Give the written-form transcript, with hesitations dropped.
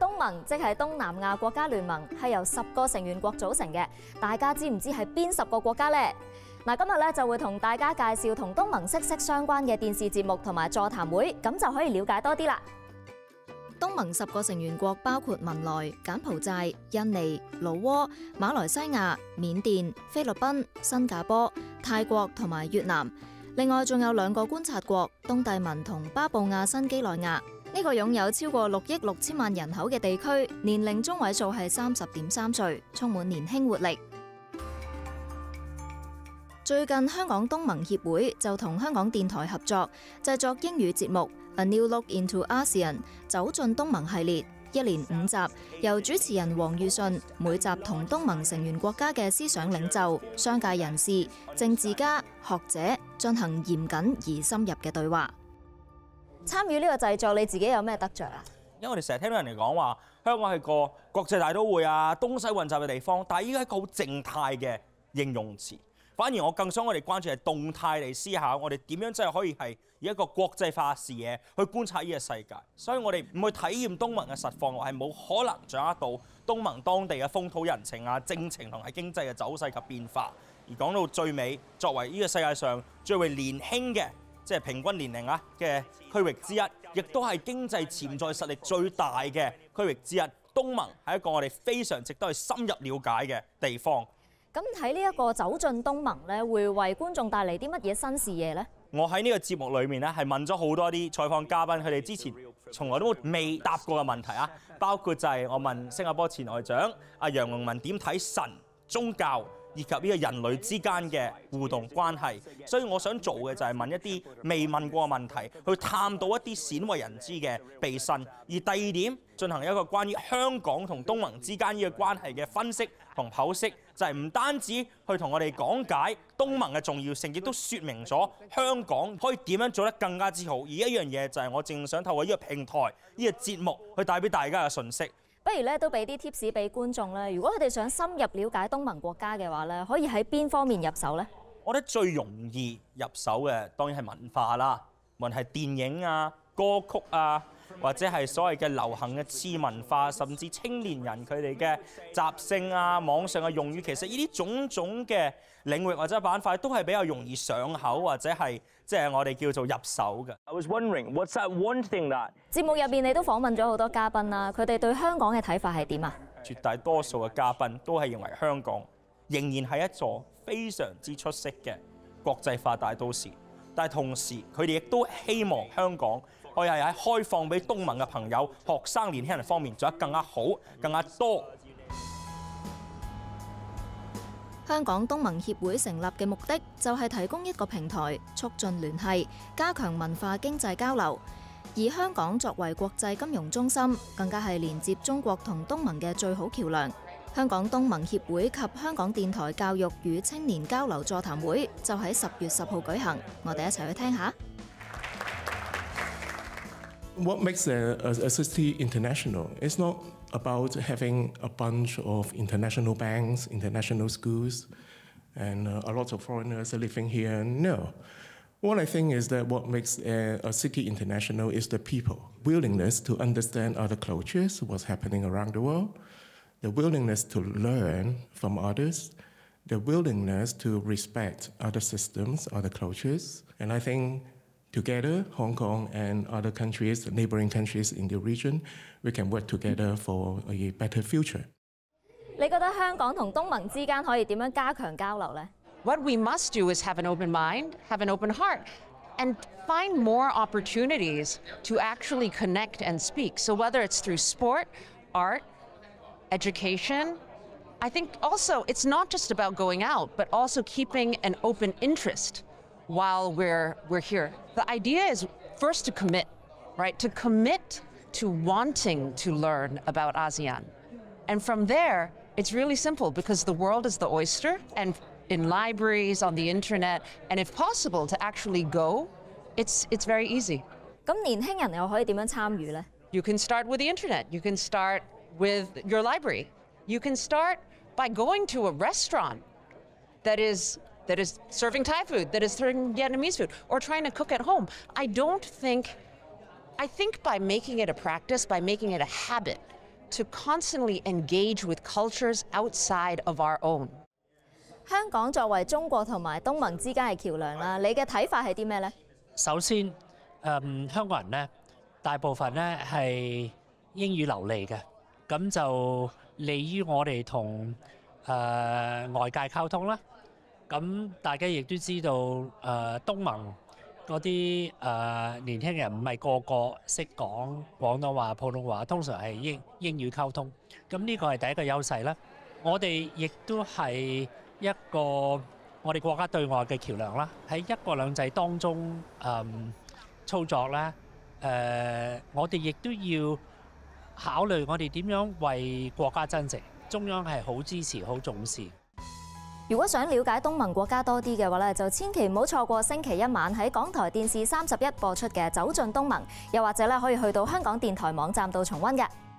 東盟即係東南亞國家聯盟，係由10個成員國組成嘅。大家知唔知係邊10個國家呢？嗱，今日咧就會同大家介紹同東盟息息相關嘅電視節目同埋座談會，咁就可以了解多啲啦。東盟10個成員國包括文萊、柬埔寨、印尼、老撾、馬來西亞、緬甸、菲律賓、新加坡、泰國同埋越南。另外仲有2個觀察國，東帝汶同巴布亞新幾內亞。呢個擁有超過6億6千萬人口嘅地區，年齡中位數係30.3歲，充滿年輕活力。最近香港東盟協會就同香港電台合作製作英語節目 A New Look into ASEAN 走進東盟系列，一連5集，由主持人黃裕順每集同東盟成員國家嘅思想領袖、商界人士、政治家、學者進行嚴謹而深入嘅對話。參與呢個製作，你自己有咩得着啊？ 因為我哋成日聽到人哋講話香港係個國際大都會啊，東西混雜嘅地方，但係依家係一個好靜態嘅形容詞。反而我更想我哋關注係動態嚟思考，我哋點樣真係可以係以一個國際化視野去觀察呢個世界。所以我哋唔去體驗東盟嘅實況，我係冇可能掌握到東盟當地嘅風土人情啊、政情同埋經濟嘅走勢及變化。而講到最尾，作為呢個世界上最為年輕嘅，即係平均年齡啊嘅區域之一，亦都係經濟潛在實力最大嘅區域之一。東盟係一個我哋非常值得去深入了解嘅地方。 咁睇呢一個走進東盟咧，會為觀眾帶嚟啲乜嘢新視野呢？ 我喺呢個節目裏面咧，係問咗好多啲採訪嘉賓，佢哋之前從來都未答過嘅問題啊，包括就係我問新加坡前外長阿楊龍文點睇神、宗教以及呢個人類之間嘅互動關係。所以我想做嘅就係問一啲未問過嘅問題，去探到一啲鮮為人知嘅秘辛。而第二點，進行一個關於香港同東盟之間呢個關係嘅分析同剖析，就係唔單止去同我哋講解東盟嘅重要性，亦都説明咗香港可以點樣做得更加之好。而一樣嘢就係我正想透過呢個平台、呢個節目去帶俾大家嘅訊息。 不如咧都俾啲 tips 俾觀眾咧，如果佢哋想深入了解東盟國家嘅話咧，可以喺邊方面入手呢？ 我覺得最容易入手嘅當然係文化啦，無論係電影啊、歌曲啊，或者係所謂嘅流行嘅次文化，甚至青年人佢哋嘅習性啊、網上嘅用語，其實呢啲種種嘅領域或者板塊都係比較容易上口，或者係即係我哋叫做入手嘅。I was wondering, what's that one thing that？ 節目入邊你都訪問咗好多嘉賓啦，佢哋對香港嘅睇法係點啊？ 絕大多數嘅嘉賓都係認為香港仍然係一座非常之出色嘅國際化大都市，但係同時佢哋亦都希望香港可以係喺開放俾東盟嘅朋友、學生、年輕人方面做得更加好、更加多。 香港東盟協會成立嘅目的就係提供一個平台，促進聯繫，加強文化經濟交流。而香港作為國際金融中心，更加係連接中國同東盟嘅最好橋梁。香港東盟協會及香港電台教育與青年交流座談會就喺10月10號舉行，我哋一齊去聽下。 What makes a city international? It's not about having a bunch of international banks, international schools, and a lot of foreigners living here. No. What I think is that what makes a city international is the people. Willingness to understand other cultures, what's happening around the world, the willingness to learn from others, the willingness to respect other systems, other cultures. And I think together, Hong Kong and other countries, neighboring countries in the region, we can work together for a better future. 你覺得香港同東盟之間可以點樣加強交流呢？ What we must do is have an open mind, have an open heart, and find more opportunities to actually connect and speak. So whether it's through sport, art, education, I think also it's not just about going out, but also keeping an open interest while we're here. The idea is first to commit, right? To commit to wanting to learn about ASEAN. And from there, it's really simple because the world is the oyster, and in libraries, on the internet, and if possible to actually go, it's very easy. 咁年輕人又可以點樣參與呢？ You can start with the internet. You can start with your library. You can start by going to a restaurant that is serving Thai food, that is serving Vietnamese food, or trying to cook at home. I think by making it a practice, by making it a habit, to constantly engage with cultures outside of our own. 香港作為中國同埋東盟之間嘅橋梁啦，你嘅睇法係啲咩呢？ 首先，香港人咧大部分咧係英語流利嘅，咁就利於我哋同外界溝通啦。咁大家亦都知道，東盟嗰啲年輕人唔係個個識講廣東話、普通話，通常係英語溝通。咁呢個係第一個優勢啦。我哋亦都係一個我哋國家對外嘅橋梁啦。喺一國兩制當中操作咧，我哋亦都要考慮我哋點樣為國家增值。中央係好支持、好重視。 如果想了解東盟國家多啲嘅話咧，就千祈唔好錯過星期一晚喺港台電視31播出嘅《走進東盟》，又或者咧可以去到香港電台網站度重溫嘅。